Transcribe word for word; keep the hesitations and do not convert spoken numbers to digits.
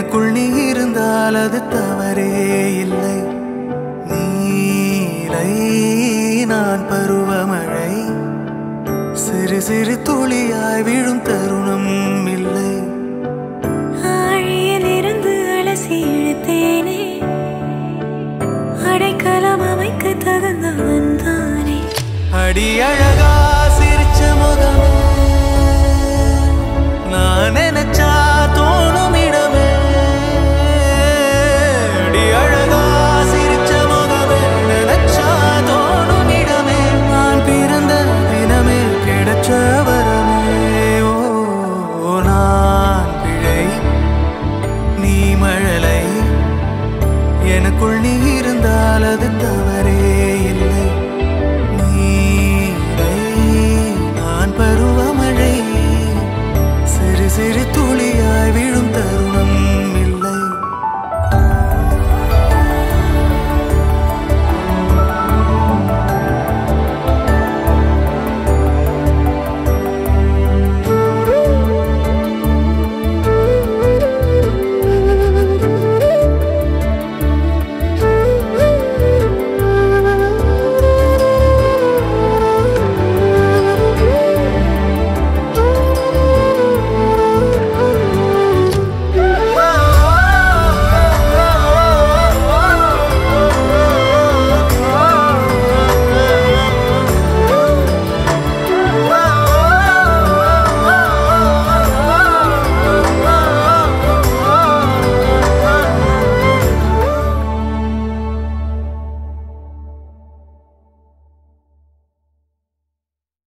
எனக்குள் நீ இருந்தால் அது தவறே இல்லை. நீலை நான் பருவமழை, சிறு சிறு துளியாய் விழும் தருணம் இல்லை. ஆழியில் இருந்து அலசி இழுத்தேனே, அடைக்கலம் அமைக்க தகுந்தவன் தானே. அடி அழகா